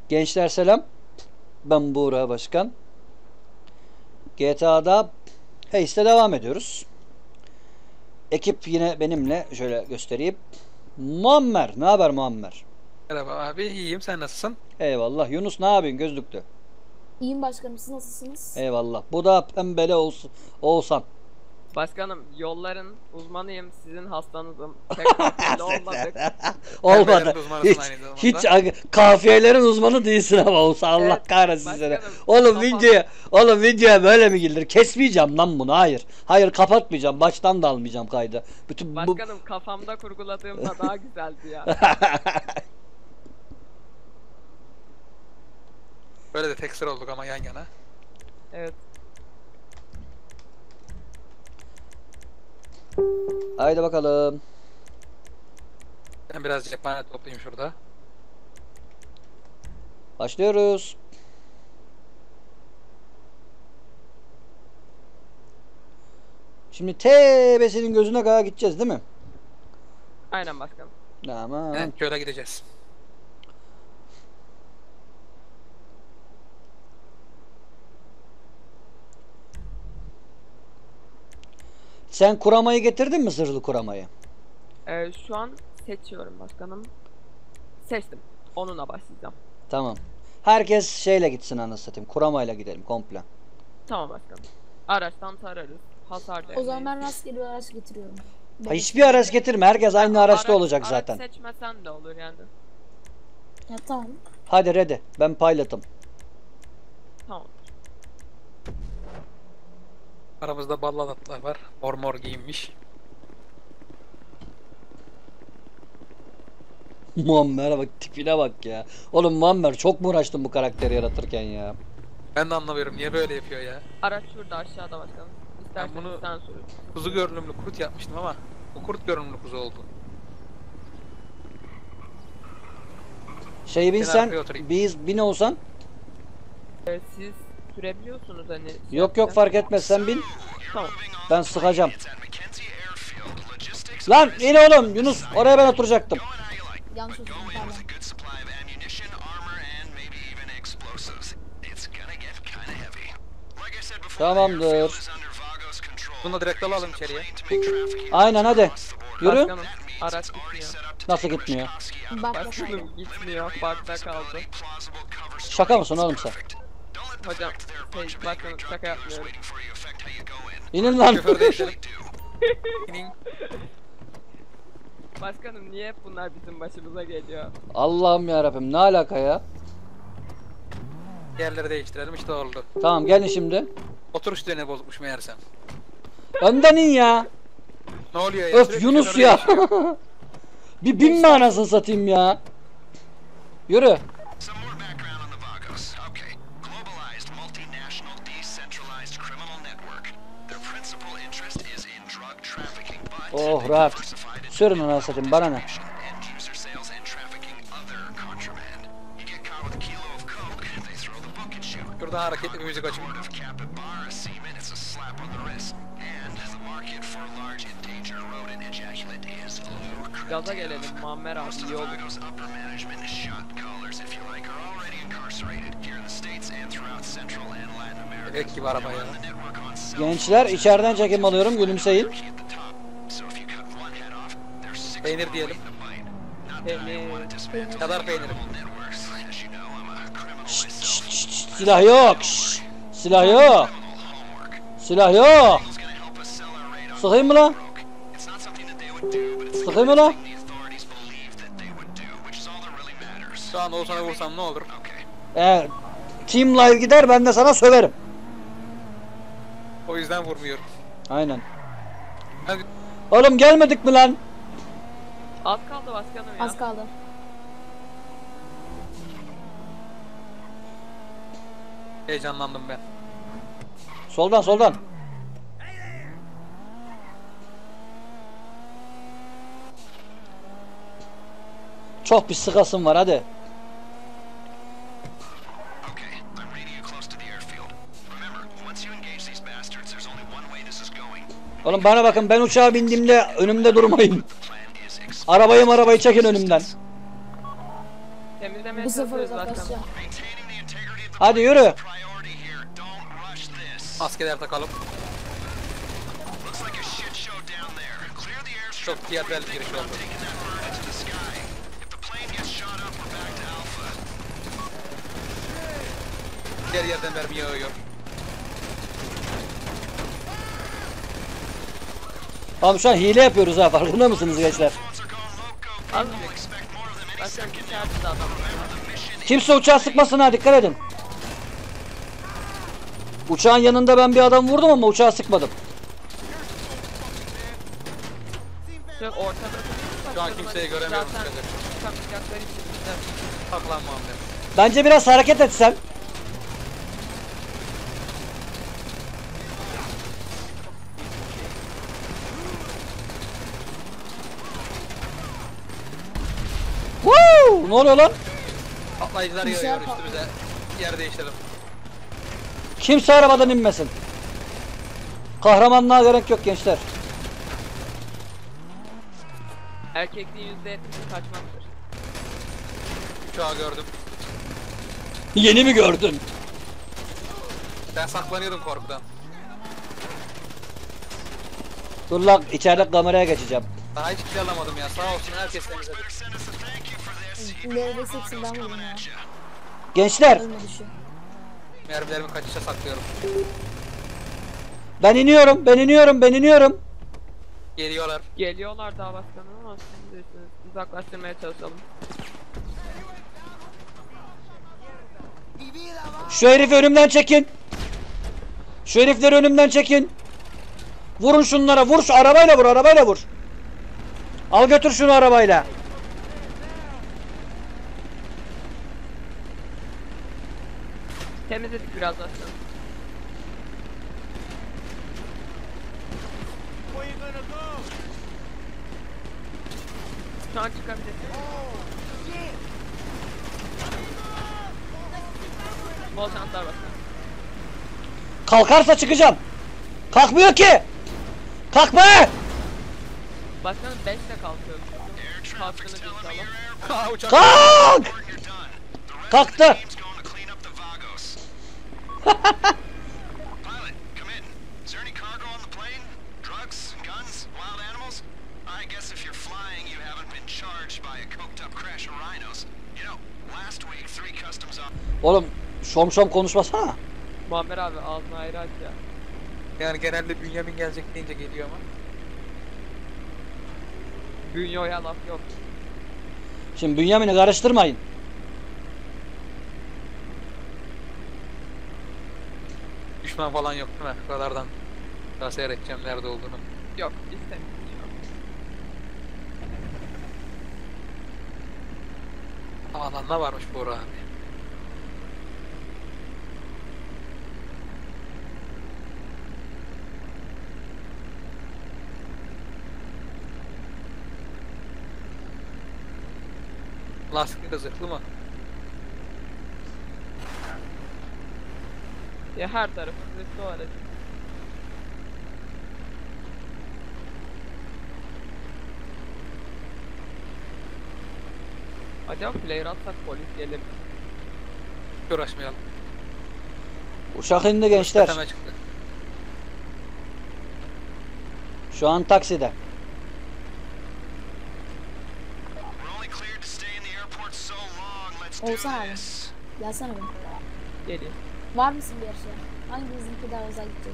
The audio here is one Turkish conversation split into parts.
Gençler selam. Ben Buğra Başkan. GTA'da Heist'e devam ediyoruz. Ekip yine benimle. Şöyle göstereyim. Muammer. Ne haber Muammer? Merhaba abi, iyiyim. Sen nasılsın? Eyvallah. Yunus ne yapıyorsun? Gözlüklü. İyiyim başkanım, siz nasılsınız? Eyvallah. Bu da pembele Oğuzhan. Başkanım, yolların uzmanıyım, sizin hastanızım. Pek kafiyeli olmadık. Olmadı. Pembelerin uzmanısın Hiç, aynı zamanda. hiç kafiyelerin uzmanı değilsin ama Oğuzhan. Allah Evet, kahretsin seni. başkanım, Oğlum kafam- videoya böyle mi gelir? Kesmeyeceğim lan bunu. Hayır. Hayır, kapatmayacağım. Baştan da almayacağım kaydı. Bütün bu Başkanım, kafamda kurguladığımda daha güzeldi ya. Böyle de tekstür olduk ama yan yana. Evet. Haydi bakalım. Ben biraz cephane toplayayım şurada. Başlıyoruz. Şimdi TB'sinin gözüne kadar gideceğiz değil mi? Aynen başkanım. Tamam. Evet, şöyle gideceğiz. Sen kuramayı getirdin mi, zırhlı kuramayı? Şu an seçiyorum başkanım. Seçtim. Onunla başlayacağım. Tamam. Herkes şeyle gitsin, anasını satayım. Kuramayla gidelim komple. Tamam başkanım. Araçtan tararız. Hasar O zaman değmeyiz. ben rastgele bir araç getiriyorum. Ha, hiçbir araç getirme. Herkes aynı araçta olacak Araç zaten. seçmesen de olur yani. Ya tamam. Hadi ready. Ben pilot'ım. Tamam. Aramızda ballanatlar var. Mor mor giyinmiş. Muammer'e bak, tipine bak ya. Oğlum Muammer, çok mu uğraştın bu karakteri yaratırken ya? Ben de anlamıyorum niye böyle yapıyor ya. Araç şurada aşağıda başkanım. İsterseniz Ben bunu- sen sürün. Kuzu görünümlü kurt yapmıştım ama bu kurt görünümlü kuzu oldu. Şey binsen, arkaya oturayım. bin olsan. Siz sürebiliyorsunuz hani. Yok yok, fark etmez, sen bin. Tamam. Ben sıkacağım. Lan in oğlum Yunus, oraya ben oturacaktım. Yanlış oturdum, pardon. Tamamdır. Bunu da direkt alalım içeriye. Aynen, hadi. Yürü. Başkanım, araç gitmiyor. Nasıl gitmiyor? Bak bakalım. Başkanım gitmiyor. Parkta kaldı. Şaka mısın oğlum sen? Hocam, başkanım şaka yapmıyorum. İnin lan. Şoför değişelim. İnin. Başkanım niye hep bunlar bizim başımıza geliyor? Allah'ım ya Rabbim, ne alaka ya? Yerleri değiştirelim, işte oldu. Tamam, gelin şimdi. Oturuş düzeni bozukmuş meğersem. Önden in ya. Ne oluyor ya? Öf Sürekli Yunus şoför ya. değişiyor. Bir binme anasını satayım ya. Yürü. Some more background on the Vagos. Okay. Globalized, multinational, decentralized criminal network. Their principal interest is in drug trafficking, but Oh they rahat. diversified into Sürün anasını satayım, bana ne? end user sales and trafficking other contraband. You get caught with a kilo of coke, they throw the book at you. Şurada hareketli bir müzik açayım. Of capybara semen, it's a slap on the wrist. And the market for large endangered rodent ejaculate is lucrative. Gaza gelelim Muammer abi, Most of iyi the olur. Vagos upper management, shot callers if you like, are already incarcerated here in the States and throughout Central and Latin America. Ek gibi araba ya. The network on cell Gençler, içeriden çekim alıyorum, gülümseyin. at the top. So if you cut one head off, there's six Peynir more diyelim. waiting to bite. Not that I Peynir. want to dismantle Kadar peyniri. networks. As you know, I'm a criminal myself. Silah yok. Şşş. Silah yok. Homework. Silah yok. Eagle's gonna help us sell our radar. Sıkayım mı lan? It's not something that they would do, but it's Sıkayım mı lan? the authorities believe that they would do, which is all that really matters. Şu an Oğuzhan'a vursam ne olur? Okay. Eğer Team Live gider, ben de sana söverim. O yüzden vurmuyorum. Aynen. Hadi. Oğlum gelmedik mi lan? Az kaldı başkanım ya. Az kaldı. Heyecanlandım ben. Soldan soldan. Çok bir sıkasım var, hadi. Okay, I'm reading you close to the airfield. Remember, once you engage these bastards, there's only one way this is going. Oğlum bana bakın, ben uçağa bindiğimde önümde durmayın. The plan is Arabayı çekin önümden. Temizle demeye Bu sefer çalışıyoruz zaten. uzaklaşacağım. Maintaining the integrity of the Hadi flight yürü. is a priority here. Don't rush this. Maskeler takalım. Looks like a shit show down there. Clear the airstrip Çok before you tiyatral think giriş about oldu. taking that bird into the sky. If the plane gets shot up, we're back to Alpha. Diğer yerden mermi yağıyor. Abi şu an hile yapıyoruz ha, farkında mısınız gençler? Phones are going loco. Abi People expect more of them any başkan second now. içeride adam. The mission Kimse uçağa sıkmasın ha, dikkat edin. Uçağın yanında ben bir adam vurdum ama uçağa sıkmadım. Şu ortada. Şu an kimseyi göremiyorum. Zaten çıkamayacakları için bizde. Taklan Muhammed. Bence biraz hareket etsen. Woo! Ne oluyor lan? Patlayıcılar Bir şey yağıyor yapma. üstümüze. Yer değiştirelim. Kimse arabadan inmesin. Kahramanlığa gerek yok gençler. Erkekliğin %70'i kaçmaktır. Uçağı gördüm. Yeni mi gördün? Ben saklanıyordum korkudan. Dur lan, içeride kameraya geçeceğim. Daha hiç kill alamadım ya. Sağ olsun herkes temizledi. better send us a thank you for this. İleride seksin ben vurdum ya. Gençler, Ölmedi şu. Mermilerimi kaçışa saklıyorum. ben iniyorum, ben iniyorum, ben iniyorum. Geliyorlar. Geliyorlar daha başkanım ama siz bilirsiniz. Uzaklaştırmaya çalışalım. Şu herifi önümden çekin. Şu herifleri önümden çekin. Vurun şunlara, vur şu arabayla, vur arabayla vur. Al götür şunu arabayla. Temizledik biraz başkanım. Şu an çıkabilirsiniz. Bol şanslar başkanım. Kalkarsa çıkacağım. Kalkmıyor ki. Kalkma. Başkanım 5'te kalkıyor. Kalktınız inşallah. Ha uçak. Kalk. You're done. The rest Kalktı. of the team's going to clean up the Vagos. Pilot, come in. Is there any cargo on the plane? Drugs, guns, wild animals? I guess if you're flying, you haven't been charged by a coked up crash of rhinos. You know, last week 3 customs op- Oğlum şom şom konuşmasana. Muammer abi ağzını ayrı aç ya. Yani genelde Bünyamin gelecek deyince geliyor ama. Bünyo'ya laf yok. Şimdi Bünyamin'i karıştırmayın. Düşman falan yok değil mi? Radardan daha seyredeceğim nerede olduğunu. Yok istemiyorum. Alanda varmış Bora abi. Lastikli zırhlı mı? Ya her tarafı zırhlı o aracın. Acaba player atsak polis gelir. Hiç uğraşmayalım. Uçak indi gençler. Tepeme çıktı. Şu an takside. We're only cleared to stay in the airport so long. Let's do Olsa abi. this. Gelsene be. Geliyor. Var mısın bir yarışa? Hangimizinki daha uzağa gidecek?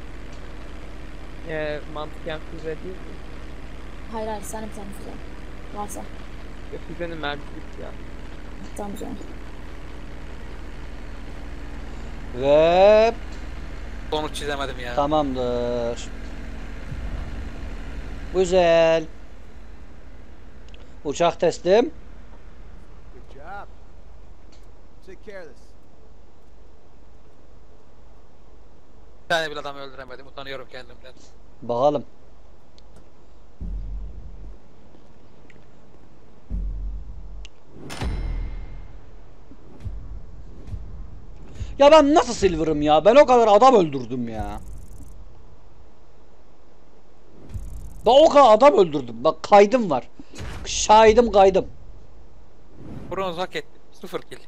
Mantıken füze değil mi? Hayır hayır sen bir tane füze. Varsa. Füzenin mermisi bitti ya. Tamam o zaman. Ve Sonuç çizemedim ya. tamamdır. Güzel. Uçak teslim. Good job. Take care of this. Bir tane bile adam öldüremedim. Utanıyorum kendimden. Bakalım. Ya ben nasıl Silver'ım ya? Ben o kadar adam öldürdüm ya. Ben o kadar adam öldürdüm. Bak kaydım var. Şahidim kaydım. Bronz hak ettim. 0 kill.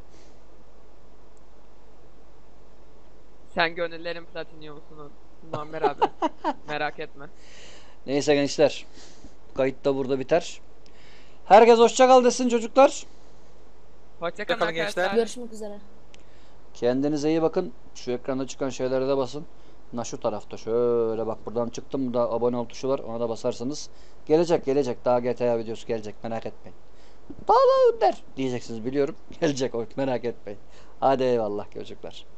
Sen gönüllerin platinyumusun Muammer abi. Merak etme. Neyse gençler. Kayıt da burada biter. Herkes hoşça kal desin çocuklar. Hoşçakalın Hoşçakalın gençler. arkadaşlar. Görüşmek üzere. Kendinize iyi bakın. Şu ekranda çıkan şeylere de basın. Şu tarafta şöyle bak, buradan çıktım. Burada abone ol tuşu var. Ona da basarsanız. Gelecek. Daha GTA videosu gelecek. Merak etmeyin. Daha der diyeceksiniz biliyorum. Gelecek o, merak etmeyin. Hadi eyvallah çocuklar.